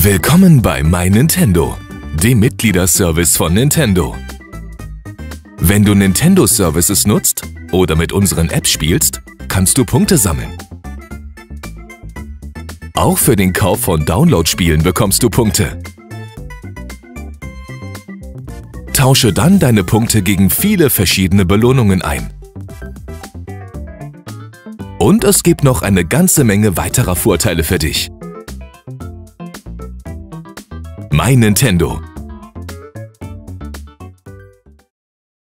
Willkommen bei My Nintendo, dem Mitgliederservice von Nintendo. Wenn du Nintendo Services nutzt oder mit unseren Apps spielst, kannst du Punkte sammeln. Auch für den Kauf von Download-Spielen bekommst du Punkte. Tausche dann deine Punkte gegen viele verschiedene Belohnungen ein. Und es gibt noch eine ganze Menge weiterer Vorteile für dich. My Nintendo.